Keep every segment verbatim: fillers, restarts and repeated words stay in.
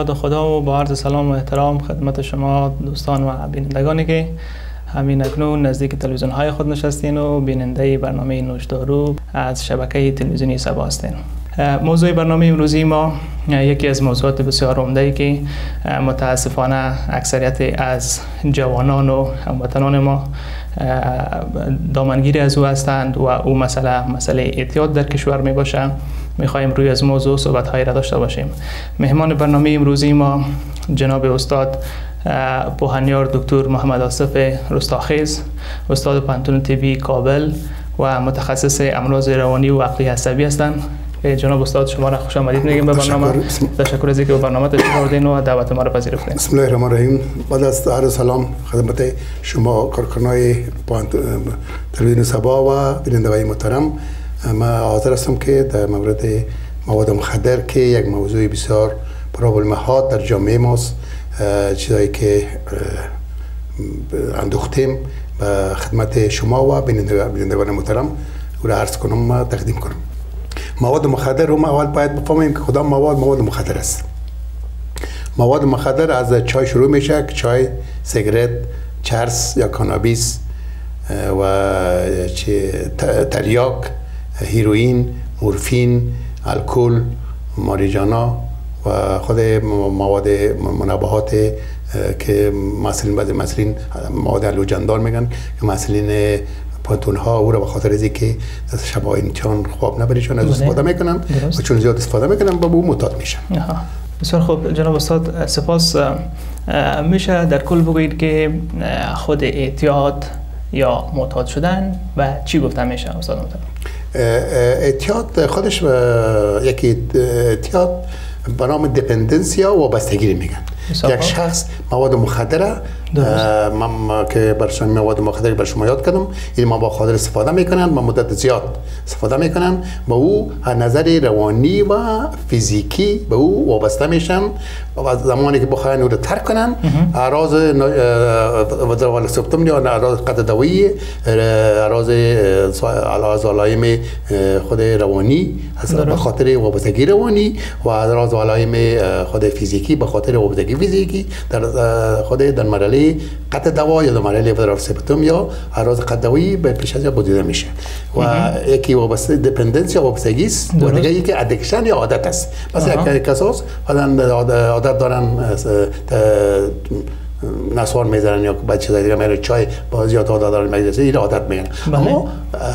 یاد خدا و با عرض سلام و احترام خدمت شما دوستان و بینندگانی که همین اکنون نزدیک تلویزیون های خود نشستین و بیننده برنامه نوشدارو از شبکه تلویزیونی سبا هستین. موضوع برنامه امروزی ما یکی از موضوعات بسیار عمده‌ای که متاسفانه اکثریت از جوانان و هموطنان ما دامنگیری از او هستند و او مسئله مسئله اعتیاد در کشور می باشه. میخوایم روی از موضوع صحبت هایی را داشته باشیم. مهمان برنامه امروزی ما جناب استاد پوهنیار دکتر محمد آصف رستاخیز، استاد پانتون طبی کابل و متخصص امراض روانی و عقلی عصبی هستند. جناب استاد شما را خوش آمدید میگیم به برنامه. تشکر از اینکه به برنامه تشریف آوردین و دعوت ما را پذیرفتین. بسم الله الرحمن الرحیم. بعد از عرض سلام خدمت شما کارکنان تلویزیون سبا و بینندگان محترم. من حاضر هستم که در مورد مواد مخدر که یک موضوع بسیار پرابلمات در جامعه ماست، چیزایی که اندوختیم به خدمت شما و بینندگان محترم او را عرض کنم و تقدیم کنم. مواد مخدر رو ما اول باید بفهمیم که کدام مواد مواد مخدر است. مواد مخدر از چای شروع میشه که چای، سیگرت، چرس یا کانابیس و تریاک، هیروئین، مورفین، الکل، ماریجانا و خود مواد منبهات که مثلا بعضی مثلا مواد هلوجندار میگن که مثلا پانتون ها او را به خاطر از اینکه شبا چون خواب نبریشون از استفاده میکنن و چون زیاد استفاده میکنن با او معتاد میشن. بسیار خوب جناب استاد، سپاس. میشه در کل بگویید که خود اعتیاد یا معتاد شدن و چی گفته میشه استاد محترم؟ اعتیاد خودش یکی اعتیاد به نام دیپندنسیا و وابستگی میگن. یک شخص مواد مخدره من که برشان مواد مخدر بر شما یاد کردم، این ما با خاطر استفاده میکنن و مدت زیاد استفاده میکنن و او از نظر روانی و فیزیکی به او وابسته میشن و زمانی که بخواین او رو ترک کنن اعراض وزروال سپتم یا اعراض قطع دوایی، اعراض اعراض علائم خود روانی به خاطر وابستگی روانی و اعراض علائم خود فیزیکی به خاطر وابستگی فیزیکی در خود در مرحله قطع دوا یا در مرحله وزروال سپتم یا اعراض قطع دوایی به پیش از گزیده میشه و یکی وابسته دیپندنس یا وابستگی است و دیگه یکی ادکشن یا عادت است. مثلا یک کساس عادت دارن نسوار میزنن یا بعد چیزای دیگه میره چای با زیاد عادت دارن میگیره این عادت میگن. اما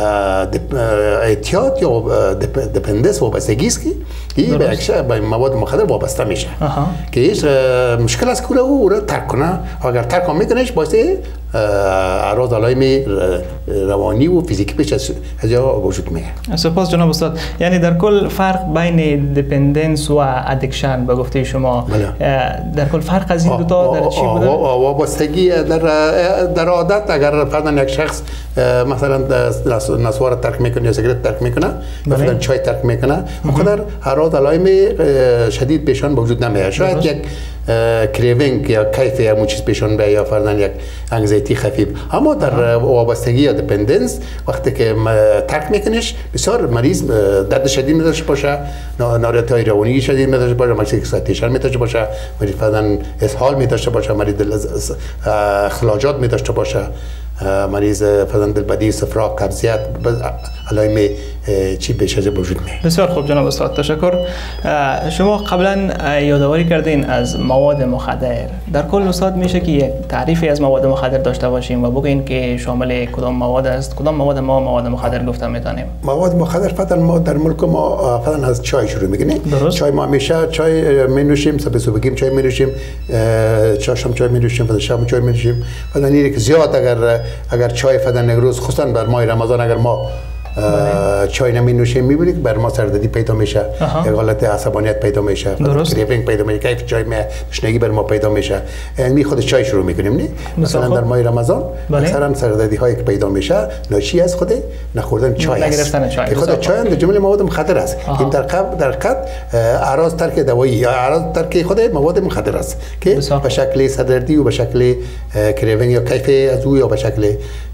اعتیاد یا دیپندنس وابستگی است که این به اکشن به مواد مخدر وابسته میشه که هیچ مشکل است که او را ترک کنه. اگر ترک میکنهش باعث اعراض علائم روانی و فیزیکی پیش از جا وجود میاد. سپاس جناب استاد. یعنی در کل فرق بین دیپندنس و ادکشن به گفته شما در کل فرق از این دو تا در چی بوده؟ وابستگی در در عادت اگر فرضاً یک شخص مثلا نسوار ترک میکنه یا سیگرت ترک میکنه مثلا چای ترک میکنه مقدار اعراض علائم شدید پیشان وجود نمیاد. شاید یک کریوینگ یا کیف یا چیز پیشان بیاد یا فرضاً یک انگزایتی خفیف. اما در وابستگی یا دیپندنس وقتی که ترک میکنش بسیار مریض درد شدید میداشته باشه، ناراحتی روانی شدید میداشته باشه، مریض اکسایتیشن میداشته باشه، مریض فرضاً اسهال میداشته باشه، مریض اختلاجات میداشته باشه، مریض فرضاً دلبدی، صفرا، قبضیت، علائم چی پیش از وجود میاد. بسیار خوب جناب استاد، تشکر. شما قبلا یادآوری کردین از مواد مخدر. در کل استاد میشه که یک تعریفی از مواد مخدر داشته باشیم و بگین که شامل کدام مواد است، کدام مواد ما مواد مخدر گفته میتونیم؟ مواد مخدر فقط ما در ملک ما فقط از چای شروع میکنیم. چای ما همیشه چای می نوشیم، صبح صبح چای می نوشیم، چاشم چای می نوشیم، فردا شام چای می نوشیم. فقط اینه که زیاد اگر اگر چای فقط یک روز خصوصا بر ماه رمضان اگر ما چای نمی نوشیم میبینید بر ما سردردی پیدا میشه، یک حالت عصبانیت پیدا میشه، کریوینگ پیدا میشه، کیف چای می تشنگی بر ما پیدا میشه. یعنی خود چای شروع میکنیم نه مثلا در ماه رمضان مثلا سردردی هایی که پیدا میشه ناشی از خود نخوردن چای است که خود چای هم جمله مواد مخدر است که در قبل در قد اعراض ترک دوایی یا اعراض ترک خود مواد مخدر است که به شکل سردردی و به شکل کریوینگ یا کیف از او یا به شکل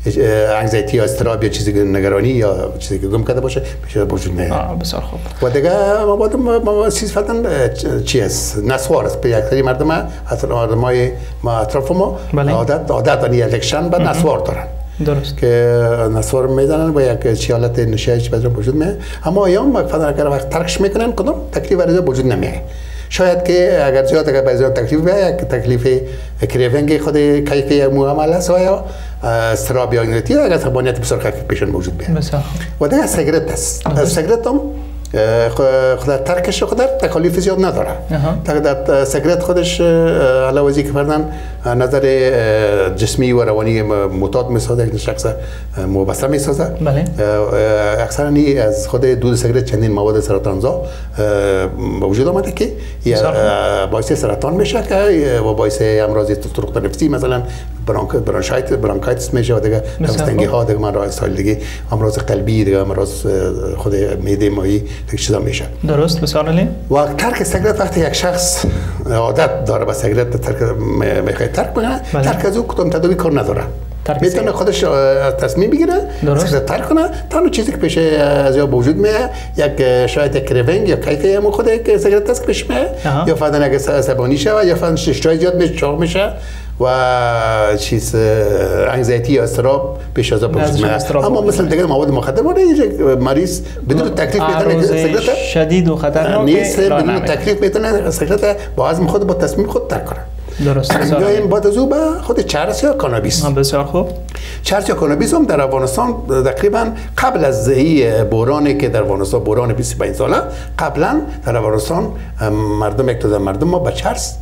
انگزایتی یا استراب یا چیزی نگرانی یا چیزی که گم کرده باشه پیش از وجود میاد. آه بسیار خوب. و دیگه مواد ما چیز فقط چی است؟ نسوار است. به اکثری مردم مردمای ما اطراف ما عادت عادت و الکشن به نسوار دارن. درست. که نسوار میزنن با یک چی حالت نشایش به وجود میاد. اما ایام فقط اگر وقت ترکش میکنن کدام تکلیف ورزه وجود نمیاد. شاید که اگر زیاد اگر به زیاد تکلیف بیاید یک تکلیف کریونگ خود کیفی معامله است و یا استراب یا انگزایتی اگر عصبانیت بسیار خفیف پیش وجود بیاد. و دیگه سیگرت است. سیگرت هم خود ترکش خود تکالیف زیاد نداره. تا سیگرت خودش علاوه ازی که فردن نظر جسمی و روانی معتاد میسازه، یک شخص مبصر میسازه. بله. اکثرا از خود دود سیگرت چندین مواد سرطانزا به وجود آمده که باعث سرطان میشه که و باعث امراض طرق نفسی مثلا برانشایت برانکایتس میشه و دیگه نفس‌تنگی ها دیگه امراض دیگه امراض قلبی دیگه امراض خود معده مایی دیگه چیزا میشه. درست بسیار عالی. و ترک سیگرت وقتی یک شخص عادت داره به سیگرت ترک میخواد ترک کنه ترک از او کدام تداوی کار نداره. میتونه خودش تصمیم بگیره سیگرت ترک کنه. تنها چیزی که پیش از یا وجود میاد یک شاید یک کریونگ یا کیفی هم خود که سیگرت است پیش میاد یا فقط اگه عصبانی شه یا فقط شش زیاد میشه چاق میشه و چیز انگزایتی یا استراب پیش از وجود میاد. اما مثلا دیگه مواد مخدر ولی مریض بدون تکلیف میتونه سیگرت شدید و خطرناک نیست، بدون تکلیف میتونه سیگرت با عزم خود با تصمیم خود ترک کنه. درست. یا این بعد از او به خود چرس یا کانابیس. بسیار خوب. چرس یا کانابیس هم در افغانستان تقریبا قبل از این بحرانی که در افغانستان بحران بیست و پنج ساله قبلا در افغانستان مردم یک تا مردم ما به چرس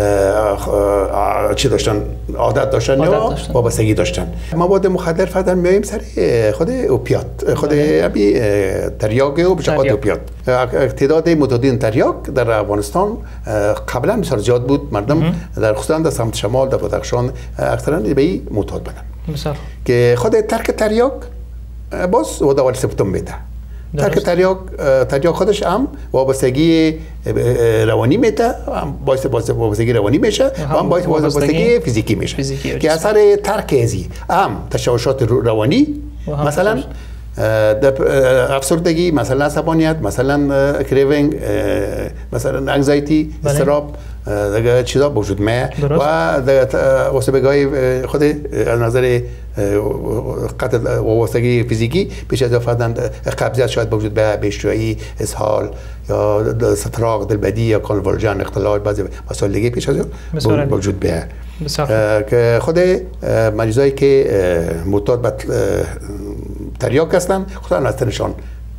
چی داشتن عادت داشتن یا وابستگی داشتن. مواد مخدر فقط میایم سر خود اوپیات خود ابی تریاک و بشقات اوپیات. تعداد معتادین تریاک در افغانستان قبلا بسیار زیاد بود. مردم در خصوصا در سمت شمال در بدخشان اکثرا به این معتاد بودن که خود ترک تریاک باز و دوال سپتم میده. ترک تریاک تریاک خودش هم وابستگی روانی میده، باعث وابستگی روانی میشه و هم باعث وابستگی فیزیکی میشه که اثر ترک ازی هم تشوشات روانی مثلا افسردگی، مثلا عصبانیت، مثلا کریونگ، مثلا انگزایتی، استراب دیگه چیزا وجود میاد و واسبگای خود از نظر قطع وابستگی فیزیکی پیش از افادن قبضیت شاید وجود به بیشتری اسهال یا ستراق دلبدی یا کانولژن اختلال بعضی مسائل دیگه پیش از وجود بیاد که خود مریضایی که معتاد به تریاک هستن خودن از تنشان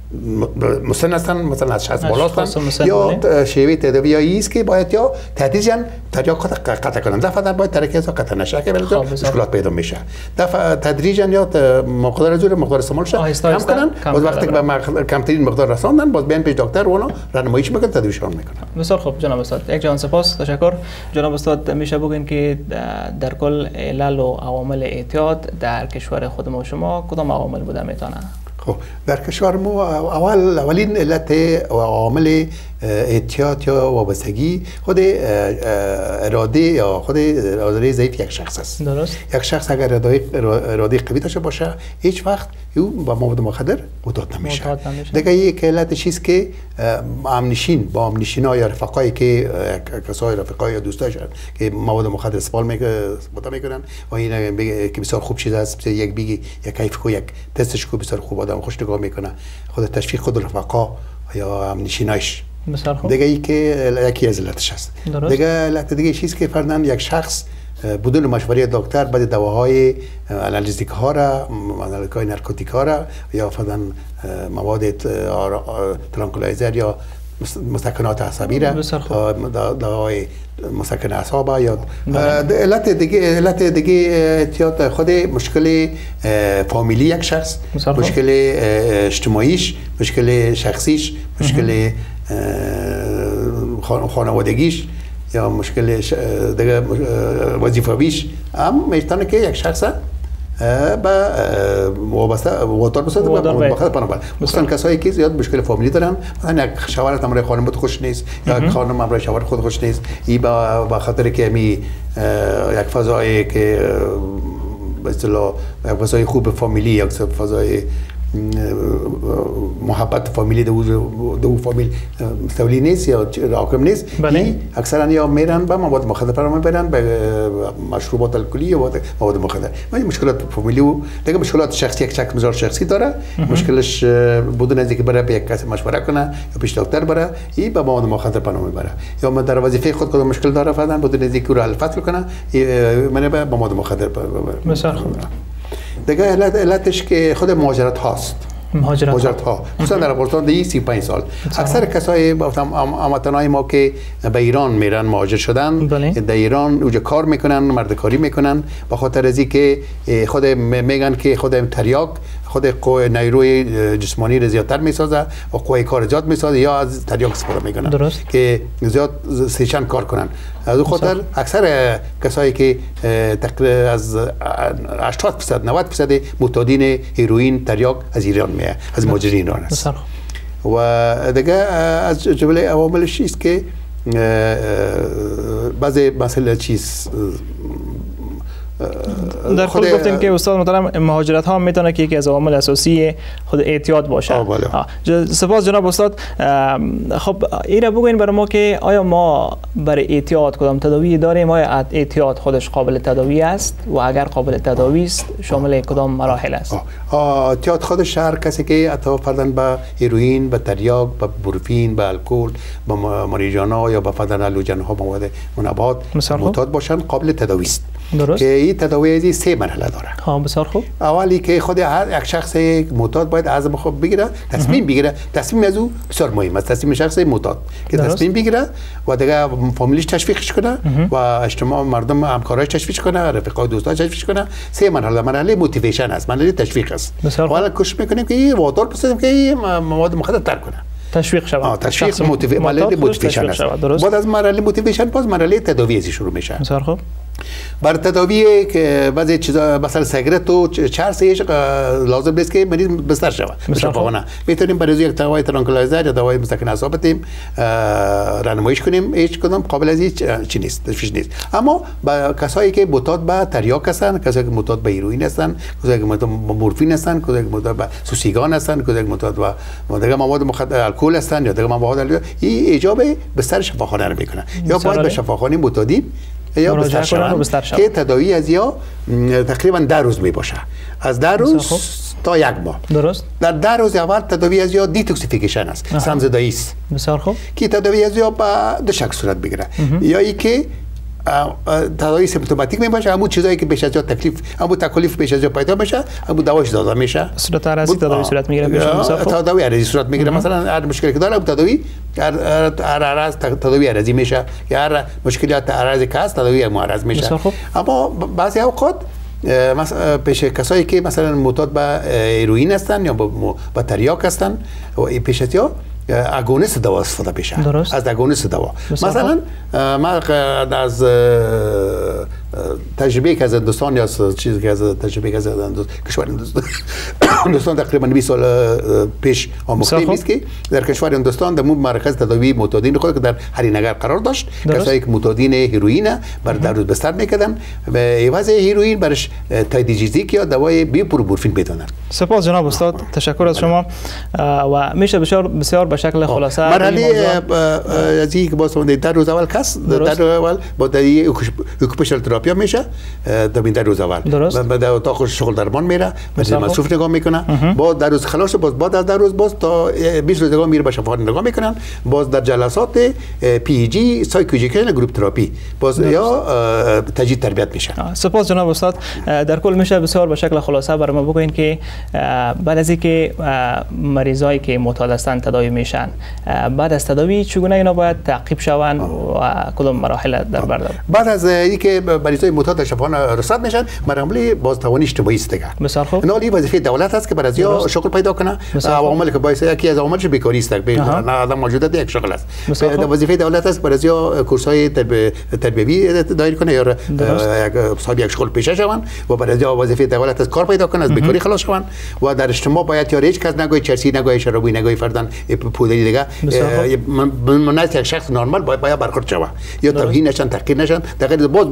مسن هستن مثلا از شصت بالا هستن یا شیوه تداوی است که باید یا تدریجا تریاک خود قطع کنن. دفعه در باید ترکیز ها قطع نشه که بلکه مشکلات پیدا میشه. دفعه تدریجا یا مقدار زور مقدار استعمالش کم کنن باز وقتی که به کمترین مقدار رساندن باز بیان پیش دکتر و اونا راهنماییش میکنن تداویشون میکنن. بسیار خوب جناب استاد، یک جهان سپاس، تشکر. جناب استاد میشه بگین که در کل علل و عوامل اعتیاد در کشور خود ما شما کدام عوامل بوده میتونه؟ خب در کشور ما اول اولین علت و عامل اعتیاد یا وابستگی خود اراده یا خود اراده ضعیف یک شخص است. درست. یک شخص اگر اراده اراده قوی داشته باشه هیچ وقت او با مواد مخدر معتاد نمیشه. دیگه یک علت چیست که همنشین با همنشینا یا رفقایی که کسای رفقای یا دوستاش که مواد مخدر استعمال میکنن و این که بسیار خوب چیز است، یک بیگی یک کیف کو یک تستش کو بسیار خوب آدم خوش نگاه میکنه، خود تشویق خود رفقا یا همنشینایش. دیگه ای که یکی از علتش است. دیگه علت دیگه چیز که فردن یک شخص بدون مشوره دکتر بعد دواهای آنالژیک ها را آنالژیک نارکوتیک ها را یا فردن مواد ترانکولایزر یا مسکنات عصبی را دواهای مسکن اعصاب یا علت دیگه علت دیگه اعتیاد خود مشکل فامیلی یک شخص، مشکل اجتماعیش، مشکل شخصیش، مشکل خانوادگیش یا مشکل دیگه وظیفویش هم میتونه که یک شخص با وابسته وادار بسته به مخاطب پناه. مثلا کسایی که زیاد مشکل فامیلی دارن، مثلا یک شوهر امرای خانم خوش نیست یا خانم امرای شوهر خود خوش نیست، این با خاطر که می یک فضایی که به اصطلاح فضای خوب فامیلی یا فضای محبت فامیلی دو دو فامیل مستولی نیست یا راکم نیست. بله. اکثرا یا میرن به مواد مخدر فرا میبرن به مشروبات الکلی یا مواد مخدر. این مشکلات فامیلی و دیگه مشکلات شخصی یک شخص مزار شخصی داره. مشکلش بدون از اینکه بره به یک کسی مشوره کنه یا پیش دکتر بره این به مواد مخدر پناه میبره. یا من در وظیفه خود کدام مشکل داره فعلا بدون از اینکه رو حل فصل کنه من به مواد مخدر مثلا خوب. دیگه علت علتش که خود مهاجرت هاست. مهاجرت, مهاجرت ها مثلا در افغانستان دی سی و پنج سال اکثر کسای هموطنای ما که به ایران میرن مهاجر شدن در ایران اونجا کار میکنن مردکاری میکنن به خاطر از اینکه خود میگن که خود تریاک خود قوه نیروی جسمانی رو زیادتر میسازه و قوه کار زیاد میسازه یا از تریاک استفاده میکنن درست. که زیاد سیشن کار کنن. از اون خاطر اکثر کسایی که تقریبا از هشتاد درصد نود درصد معتادین هیروئین تریاک از ایران میه از مهاجرین ایران است. و دیگه از جمله عواملش است که بعضی مسئله چیز در خود گفتیم که استاد محترم مهاجرت ها میتونه که یکی از عوامل اساسی خود اعتیاد باشه. سپاس جناب استاد. خب اینا بگوین برای ما که آیا ما برای اعتیاد کدام تداوی داریم؟ آیا اعتیاد خودش قابل تداوی است و اگر قابل تداوی است شامل کدام مراحل است؟ اعتیاد خودش هر کسی که حتی فرضاً به هیروئین، به تریاک، به مورفین، به الکل، به ماریجوانا یا به فرضاً هالوجن‌ها مواد منبعات معتاد باشن قابل تداوی است. درست. که این تداوی از سه مرحله داره. ها بسیار خوب. اولی که خود هر یک شخص معتاد باید عزم خود بگیره، تصمیم بگیره. تصمیم از او بسیار مهم است. تصمیم شخص معتاد که تصمیم بگیره و دیگه فامیلیش تشویقش کنه و اجتماع مردم همکاراش تشویق کنه، رفقای دوستاش تشویق کنه. سه مرحله مرحله موتیویشن است، مرحله تشویق است. حالا کوشش میکنیم که این وادار بسازیم که این مواد مخدر ترک کنه. تشویق شود. آه تشویق موتیو مرحله موتیویشن است. بعد از مرحله موتیویشن باز مرحله تداوی از شروع میشه. بسیار خوب. بر تداوی که بعضی چیزا مثلا سیگرت و چرسش لازم نیست که مریض بستر شود. شفاخانه میتونیم برای یک دوای ترانکولایزر یا دوای مسکن اعصاب بدیم راهنماییش کنیم. هیچ کدام قابل از هیچ چی نیست، تشویش نیست. اما با کسایی که معتاد به تریاک هستن، کسایی که معتاد به هیروئین هستن، کسایی که معتاد به مورفین هستن، کسایی که معتاد به سوسیگان هستن، کسایی که معتاد به دیگه مواد مخدر الکل هستن یا دیگه مواد این ایجاب بستر شفاخانه رو میکنن یا باید به شفاخانه معتادی یا بستر شوند که تداوی از یا تقریبا ده روز می باشه. از ده روز تا یک ماه. درست. در ده روز اول تداوی از یا دیتوکسیفیکیشن است، سمزدایی است. بسیار خوب. که تداوی از یا با دو شکل صورت بگیره. یا ای که تداوی سیمپتوماتیک می باشه، همون چیزایی که بیش از جا تکلیف، همون تکلیف بیش از جا پیدا میشه، همون دواش داده میشه. صورت عرضی تداوی صورت میگیره میشه. تداوی عرضی صورت میگیره. مثلا هر مشکلی که داره تداوی هر عرض تداوی عرضی میشه یا هر مشکلات عرضی که هست تداوی معرض میشه. اما بعضی اوقات مثلا پیش کسایی که مثلا معتاد به هیروئین هستن یا با تریاک هستن و پیش از یا اگونیست دوا استفاده میشه. از اگونیست دوا مثلا من از تجربه که از هندوستان یا چیزی که از تجربه که از کشور هندوستان تقریبا بیست سال پیش آموخته است که در کشور هندوستان در مرکز تداوی معتادین خود که در هرینگر قرار داشت، کسایی که معتادین هیروئین بر در روز بستر میکردن به عوض هیروئین برش تایدیجیزیک یا دوای بیوپرومورفین میدادن. سپاس جناب استاد، تشکر از شما و میشه بسیار بسیار به شکل خلاصه مرحله از اینکه باز در روز اول کس در اول با در اوکوپیشنال تراپی میشه در روز اول بعد اتاق شغل درمان میره، بعد مصروف نگاه میکنه، بعد در روز خلاص باز بعد از در روز باز تا بیست روز نگاه میره به شفاخانه نگاه میکنن، باز در جلسات پی جی سایکولوژیکال گروپ تراپی باز یا تجدید تربیت میشه. سپاس جناب استاد. در کل میشه بسیار به شکل خلاصه برای ما بگوین که بعد از اینکه مریضایی که معتاد هستند تداوی میشن، بعد از تداوی چگونه اینا باید تعقیب شوند و کدام مراحل در بر دارند؟ بعد از اینکه مریضای معتاد شفاخانه رسد میشن، مرحله بازتوانی اجتماعی است دیگه. بسیار خوب. اینا وظیفه دولت است که برای یا شغل پیدا کنه. عوامل که باعث یکی از عواملش بیکاری است، نه آدم موجودیت یک شغل است. وظیفه دولت است برای یا کورس‌های تربیوی دایر کنه یا صاحب یک شغل پیشه شوند و برای یا وظیفه دولت است کار پیدا کنه، از بیکاری خلاص شوند و در اجتماع باید یا هیچ کس نگوی چرسی نگوی شرابی نگوی فردان پودری دیگه من یک شخص نرمال باید برخورد شود یا توهین نشن تحقیر نشن. در باز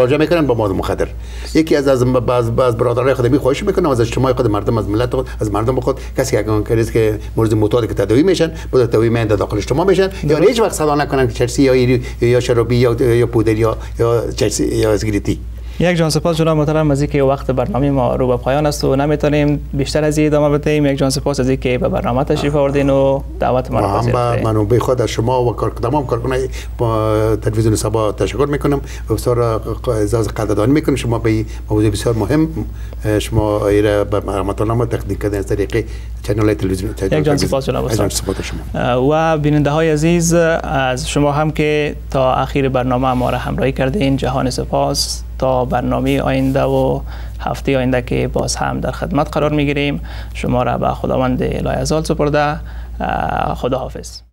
مراجعه میکنن با مواد مخدر. یکی از از بعض بعض برادرای خودم خواهش میکنم از اجتماع خود مردم، از ملت خود، از مردم خود، کسی که اگر کسی که مورد معتاد که تداوی میشن با تداوی من داخل اجتماع میشن یا هیچ وقت صدا نکنن که چرسی یا یا شرابی یا یا پودر یا یا چرسی یا سیگارتی. یک جان سپاس جناب محترم از اینکه وقت برنامه ما رو به پایان است و نمیتونیم بیشتر از این ادامه بدیم. یک جان سپاس از اینکه به برنامه تشریف آوردین و دعوت ما را پذیرفتید. من به خود از شما و کار تمام کارکنان با تلویزیون سبا تشکر میکنم و بسیار اعزاز قدردانی میکنم. شما به موضوع بسیار مهم شما ایره به برنامه تقدیم کردن از طریق چنل تلویزیون. یک جان سپاس جناب استاد و بیننده های عزیز از شما هم که تا اخیر برنامه ما را همراهی کردین. جهان سپاس. تا برنامه آینده و هفته آینده که باز هم در خدمت قرار میگیریم. شما را به خداوند لایزال سپرده. خداحافظ.